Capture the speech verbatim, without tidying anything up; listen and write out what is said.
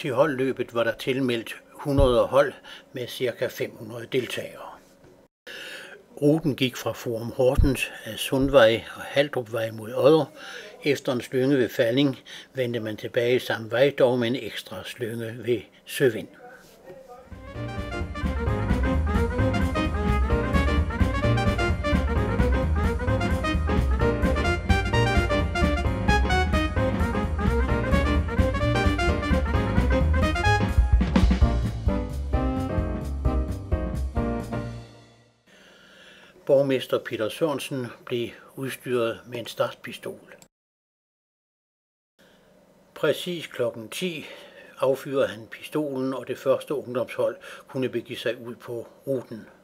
Til holdløbet var der tilmeldt hundrede hold med ca. fem hundrede deltagere. Ruten gik fra Forum Hortens af Sundvej og Haldrupvej mod Odder. Efter en slynge ved Falling vendte man tilbage samme vej, dog med en ekstra slynge ved Søvind. Borgmester Peter Sørensen blev udstyret med en startpistol. Præcis klokken ti affyrede han pistolen, og det første ungdomshold kunne begive sig ud på ruten.